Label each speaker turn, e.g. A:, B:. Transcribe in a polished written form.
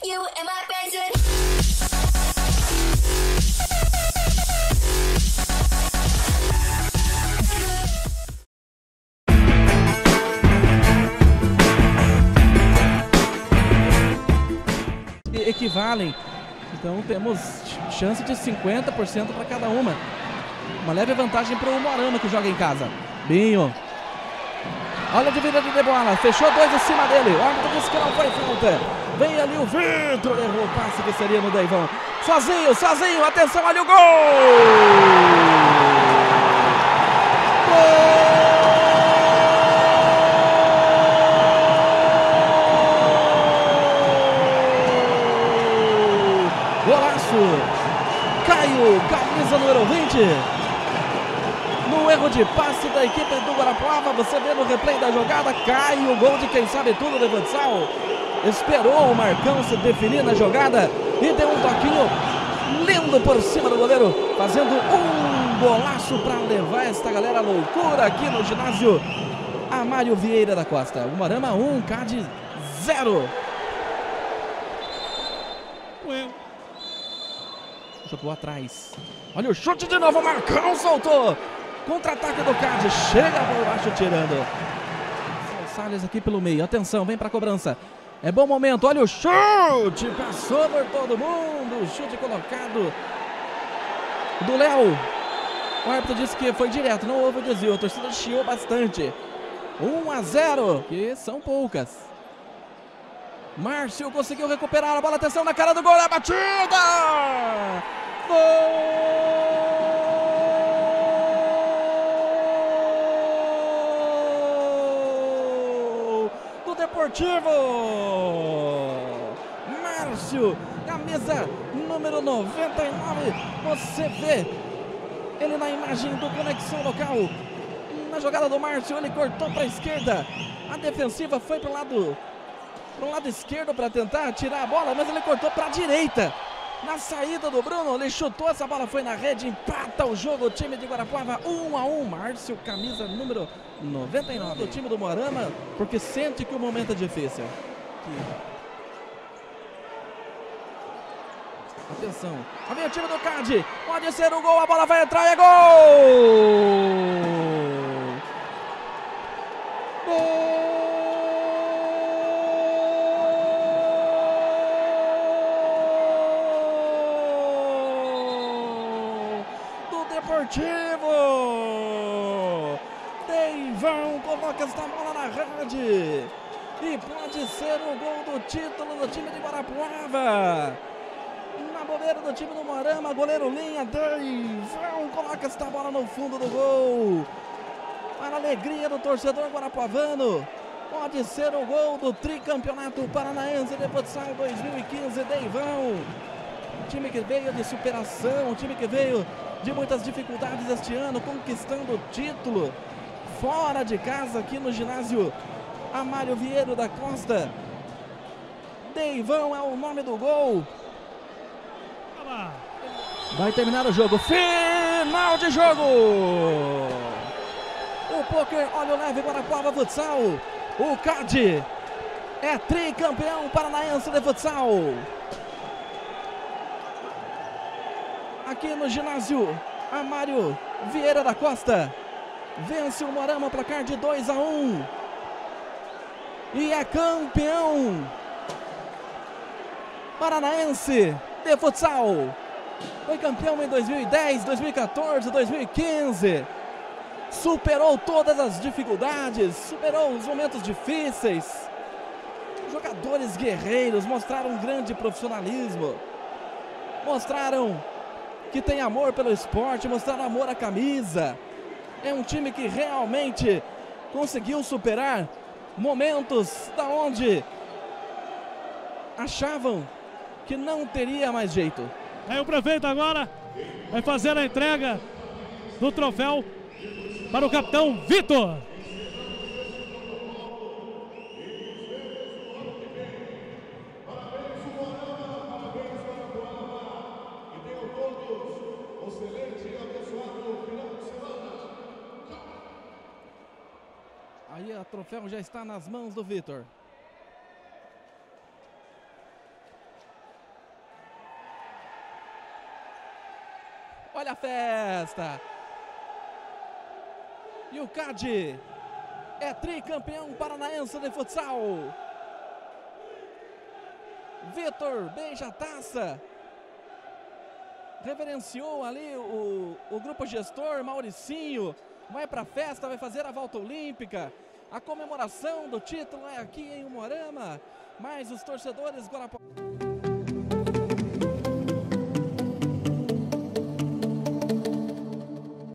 A: You and my friends.
B: Equivalem, então temos chance de 50% para cada uma. Uma leve vantagem para o Moarama, que joga em casa. Binho, olha a dividida de bola, fechou dois em cima dele, o árbitro disse que não foi falta. Vem ali o Vitor, errou o passe que seria no Deivão. Sozinho, atenção, olha o gol! Gol! Caio, camisa número 20. No erro de passe da equipe do Guarapuava, você vê no replay da jogada, Caio, gol de quem sabe tudo de futsal. Esperou o Marcão se definir na jogada e deu um toquinho lindo por cima do goleiro, fazendo um golaço para levar esta galera à loucura aqui no ginásio Amário Vieira da Costa. O Moarama 1, CAD 0. Jogou atrás. Olha o chute de novo, Marcão soltou. Contra-ataque do CAD, chega por baixo tirando. Salles aqui pelo meio, atenção, vem pra cobrança. É bom momento, olha o chute, passou por todo mundo. Chute colocado do Léo. O árbitro disse que foi direto, não houve desvio. A torcida chiou bastante. 1-0, que são poucas. Márcio conseguiu recuperar a bola, atenção na cara do gol, a batida! Gol do Deportivo! Márcio, camisa número 99, você vê ele na imagem do Conexão Local. Na jogada do Márcio, ele cortou para a esquerda, a defensiva foi para o lado esquerdo para tentar tirar a bola, mas ele cortou para a direita. Na saída do Bruno, ele chutou, essa bola foi na rede, empata o jogo, o time de Guarapuava 1-1. Márcio, camisa número 99 do time do Moarama, porque sente que o momento é difícil. Atenção, vem o time do CAD, pode ser o gol, a bola vai entrar e é gol! Gol! Deportivo! Deivão coloca esta bola na rede e pode ser o gol do título do time de Guarapuava. Na bobeira do time do Moarama, goleiro linha, Deivão coloca esta bola no fundo do gol. Para a alegria do torcedor guarapuavano, pode ser o gol do tricampeonato paranaense de futsal 2015, Deivão. Um time que veio de superação, um time que veio de muitas dificuldades este ano, conquistando o título fora de casa aqui no ginásio Amário Vieira da Costa. Deivão é o nome do gol. Vai terminar o jogo, final de jogo. O Poker, olha o leve Guarapuava Futsal. O CAD é tricampeão paranaense de futsal. Aqui no ginásio Amário Vieira da Costa, vence o Moarama, placar de 2-1 e é campeão paranaense de futsal. Foi campeão em 2010, 2014, 2015, superou todas as dificuldades, superou os momentos difíceis. Jogadores guerreiros mostraram um grande profissionalismo, mostraram que tem amor pelo esporte, mostraram amor à camisa. É um time que realmente conseguiu superar momentos da onde achavam que não teria mais jeito.
C: Aí o prefeito agora vai fazer a entrega do troféu para o capitão Vitor.
B: Aí o troféu já está nas mãos do Vitor. Olha a festa. E o CAD é tricampeão paranaense de futsal. Vitor beija a taça. Reverenciou ali o grupo gestor, Mauricinho. Vai para a festa, vai fazer a volta olímpica. A comemoração do título é aqui em Umuarama. Mas os torcedores Guarapuava.